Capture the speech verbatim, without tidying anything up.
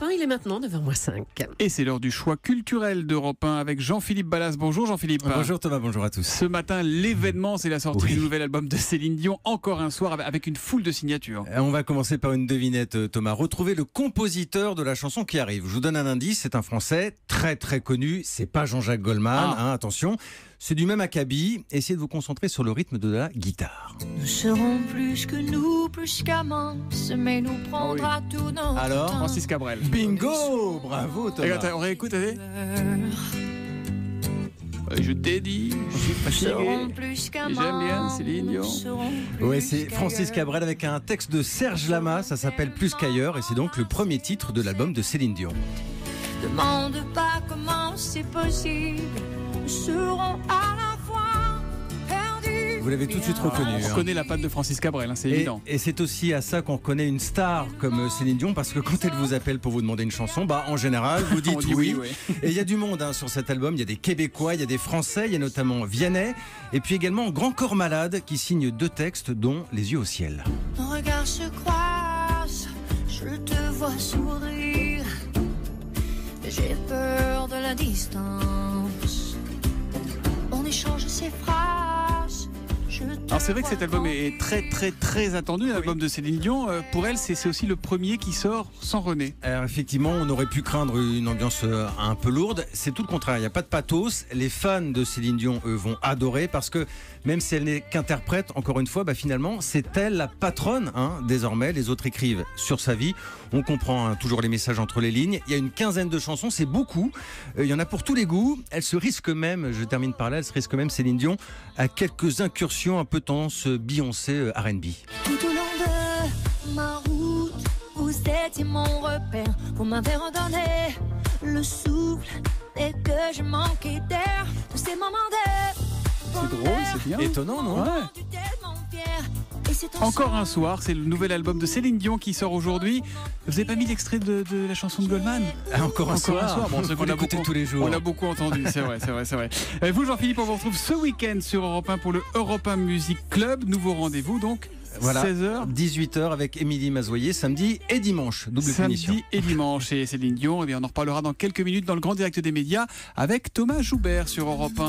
Europe un, il est maintenant neuf heures moins cinq. Et c'est l'heure du choix culturel d'Europe un avec Jean-Philippe Ballas. Bonjour Jean-Philippe. Bonjour Thomas, bonjour à tous. Ce matin, l'événement, c'est la sortie Oui. du nouvel album de Céline Dion, encore un soir avec une foule de signatures. On va commencer par une devinette, Thomas. Retrouvez le compositeur de la chanson qui arrive. Je vous donne un indice, c'est un Français très très connu. C'est pas Jean-Jacques Goldman, Ah. hein, attention. C'est du même acabit. Essayez de vous concentrer sur le rythme de la guitare. Nous serons plus que nous, plus qu'amants, mais nous prendra tout notre Alors, temps. Francis Cabrel. Bingo, bravo Thomas. Regarde, on réécoute, allez. Je t'ai dit, je suis Nous fatigué. serons plus qu'amants, J'aime bien Céline Dion. nous serons plus Ouais, c'est Francis qu'ailleurs. Cabrel avec un texte de Serge Lama. Ça s'appelle Plus qu'ailleurs et c'est donc le premier titre de l'album de Céline Dion. Demande pas comment c'est possible. Nous serons à la fois perdus. Vous l'avez tout de suite reconnu. On hein. connaît la patte de Francis Cabrel, hein, c'est Et, évident. et c'est aussi à ça qu'on reconnaît une star comme Céline Dion, parce que quand elle vous appelle pour vous demander une chanson, bah en général vous dites On dit oui. oui, Et il y a du monde hein, sur cet album, il y a des Québécois, il y a des Français, il y a notamment Vianney, et puis également Grand Corps Malade qui signe deux textes dont Les yeux au ciel. Nos regards se croisent, je te vois sourire. J'ai peur de la distance. On échange ces phrases. Je te Alors c'est vrai que cet vois album est très très très attendu, l'album de Céline Dion. Euh, Pour elle, c'est c'est aussi le premier qui sort sans René. Alors effectivement, on aurait pu craindre une ambiance euh, un peu lourde. C'est tout le contraire, il n'y a pas de pathos. Les fans de Céline Dion, eux, vont adorer parce que même si elle n'est qu'interprète, encore une fois, bah, finalement, c'est elle la patronne. Hein, désormais, les autres écrivent sur sa vie. On comprend hein, toujours les messages entre les lignes. Il y a une quinzaine de chansons, c'est beaucoup. Euh, il y en a pour tous les goûts. Elle se risque même, je termine par là, elle se risque même, Céline Dion, à quelques incursions un peu tendance Beyoncé euh, R and B. tout au long de ma route. Vous étiez mon repère. Vous m'avez redonné le souffle dès que je manquais d'air. Tous ces moments de C'est drôle, c'est bien. Étonnant, non? Ouais. rendu tellement fier. Et c'est Encore un ensemble soir, c'est le nouvel album de Céline Dion qui sort aujourd'hui. Vous avez pas mis l'extrait de, de la chanson de Goldman? Ah, encore un Encore soir, un soir. Bon, c'est Faut qu'on a l'écouter beaucoup- tous les jours. On l'a beaucoup entendu, c'est vrai, c'est vrai, c'est vrai. Et vous, Jean-Philippe, on vous retrouve ce week-end sur Europe un pour le Europe un Music Club. Nouveau rendez-vous, donc, Voilà, seize heures. dix-huit heures avec Émilie Mazoyer, samedi et dimanche, double punition. Samedi et dimanche. Et Céline Dion, eh bien, on en reparlera dans quelques minutes dans le grand direct des médias avec Thomas Joubert sur Europe un.